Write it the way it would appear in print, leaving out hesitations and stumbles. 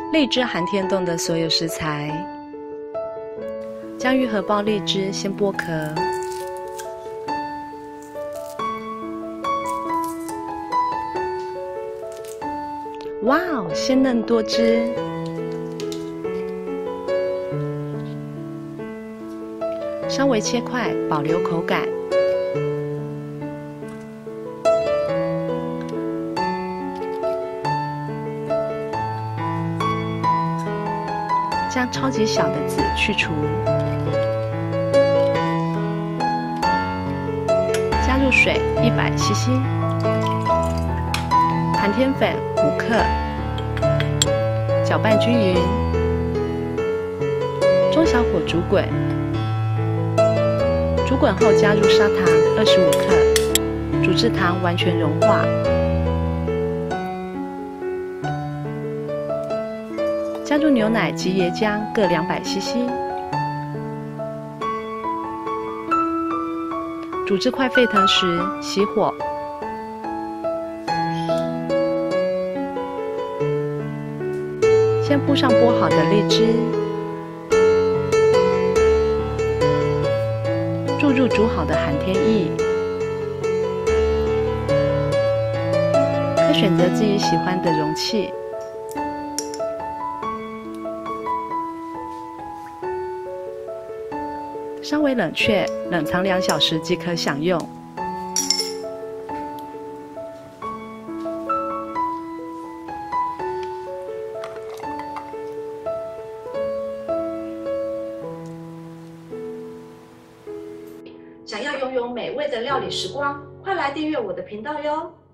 荔枝寒天冻的所有食材：将玉荷包荔枝先剥壳，哇哦，鲜嫩多汁。稍微切块，保留口感。将超级小的籽去除，加入水100cc， 寒天粉5克，搅拌均匀，中小火煮滚。煮滚后加入砂糖25克，煮至糖完全融化。加入牛奶及椰浆各200cc， 煮至快沸腾时熄火。先铺上剥好的荔枝，注入煮好的寒天液，可选择自己喜欢的容器。稍微冷却，冷藏2小时即可享用。 想要拥有美味的料理时光，快来订阅我的频道哟！